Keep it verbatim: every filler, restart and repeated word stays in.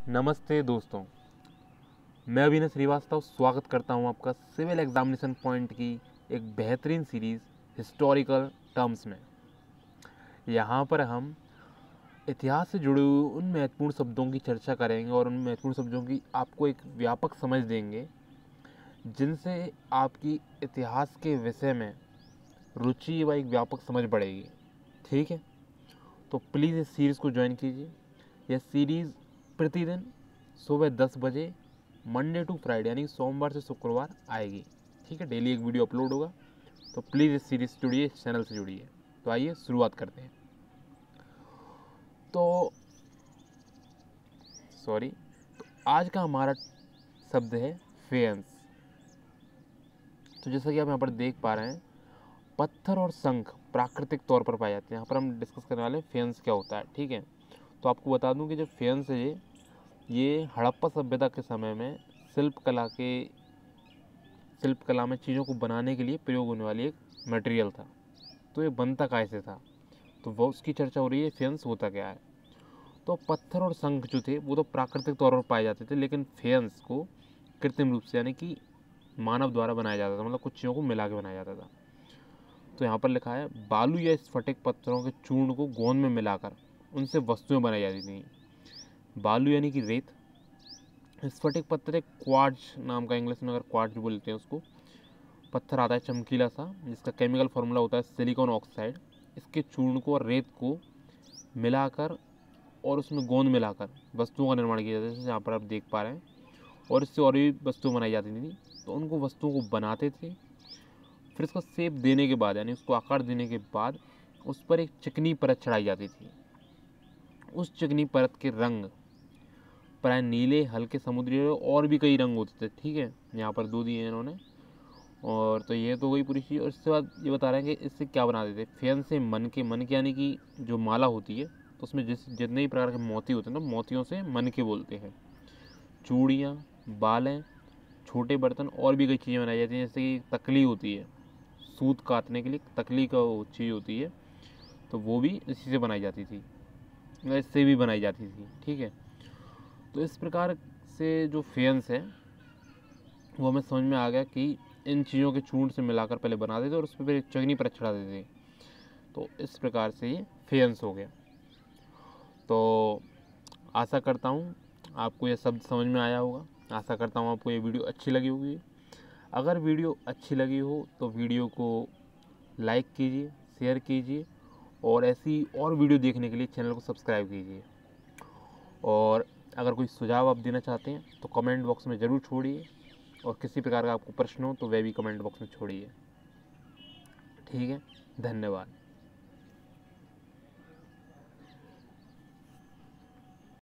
नमस्ते दोस्तों, मैं अभिनव श्रीवास्तव स्वागत करता हूं आपका सिविल एग्जामिनेशन पॉइंट की एक बेहतरीन सीरीज़ हिस्टोरिकल टर्म्स में। यहां पर हम इतिहास से जुड़े हुए उन महत्वपूर्ण शब्दों की चर्चा करेंगे और उन महत्वपूर्ण शब्दों की आपको एक व्यापक समझ देंगे, जिनसे आपकी इतिहास के विषय में रुचि व एक व्यापक समझ बढ़ेगी। ठीक है, तो प्लीज़ इस सीरीज़ को ज्वाइन कीजिए। यह सीरीज़ प्रतिदिन सुबह दस बजे मंडे टू फ्राइडे यानी सोमवार से शुक्रवार आएगी। ठीक है, डेली एक वीडियो अपलोड होगा, तो प्लीज़ इस सीरीज़ से जुड़िए, इस चैनल से जुड़िए। तो आइए शुरुआत करते हैं। तो सॉरी तो आज का हमारा शब्द है फेयंस। तो जैसा कि आप यहाँ पर देख पा रहे हैं, पत्थर और शंख प्राकृतिक तौर पर पाए जाते हैं। यहाँ पर हम डिस्कस करने वाले फेयंस क्या होता है। ठीक है, तो आपको बता दूं कि जो फेयंस है ये ये हड़प्पा सभ्यता के समय में शिल्प कला के शिल्प कला में चीज़ों को बनाने के लिए प्रयोग होने वाली एक मटेरियल था। तो ये बनता कैसे था, तो वो उसकी चर्चा हो रही है। फेयंस होता क्या है? तो पत्थर और शंख जो थे वो तो प्राकृतिक तौर पर पाए जाते थे, लेकिन फेयंस को कृत्रिम रूप से यानी कि मानव द्वारा बनाया जाता था, मतलब कुछ चीज़ों को मिला के बनाया जाता था। तो यहाँ पर लिखा है, बालू या स्फटिक पत्थरों के चूर्ण को गोंद में मिलाकर उनसे वस्तुएं बनाई जाती थी। बालू यानी कि रेत, स्फटिक पत्थर एक क्वार्ट्ज नाम का, इंग्लिश में अगर क्वार्ट्ज बोलते हैं उसको, पत्थर आता है चमकीला सा, जिसका केमिकल फार्मूला होता है सिलिकॉन ऑक्साइड। इसके चूर्ण को और रेत को मिलाकर और उसमें गोंद मिलाकर वस्तुओं का निर्माण किया जाता है, जैसे यहाँ पर आप देख पा रहे हैं। और इससे और भी वस्तुएं बनाई जाती थी। तो उनको वस्तुओं को बनाते थे, फिर उसका शेप देने के बाद यानी उसको आकार देने के बाद उस पर एक चिकनी परत चढ़ाई जाती थी। उस चिकनी परत के रंग प्राय नीले, हल्के समुद्री और भी कई रंग होते थे। ठीक है, यहाँ पर दो दिए हैं इन्होंने। और तो ये तो वही पूरी चीज़। और इसके बाद ये बता रहे हैं कि इससे क्या बनाते थे। फेन से मन के मन के यानी कि जो माला होती है, तो उसमें जिस जितने भी प्रकार के मोती होते हैं ना, मोतियों से मन के बोलते हैं। चूड़ियाँ, बालें, छोटे बर्तन और भी कई चीज़ें बनाई जाती हैं, जैसे कि तकली होती है, सूत काटने के लिए तकली का वो चीज़ होती है, तो वो भी इसी से बनाई जाती थी, इससे भी बनाई जाती थी। ठीक है, तो इस प्रकार से जो फेयंस है वो हमें समझ में आ गया कि इन चीज़ों के चूर्ण से मिलाकर पहले बनाते थे और उस पर फिर चगनी पर चढ़ा देते थे। तो इस प्रकार से ये फेयंस हो गया। तो आशा करता हूँ आपको ये शब्द समझ में आया होगा। आशा करता हूँ आपको ये वीडियो अच्छी लगी होगी। अगर वीडियो अच्छी लगी हो तो वीडियो को लाइक कीजिए, शेयर कीजिए, और ऐसी और वीडियो देखने के लिए चैनल को सब्सक्राइब कीजिए। और अगर कोई सुझाव आप देना चाहते हैं तो कमेंट बॉक्स में ज़रूर छोड़िए, और किसी प्रकार का आपको प्रश्न हो तो वह भी कमेंट बॉक्स में छोड़िए। ठीक है, धन्यवाद।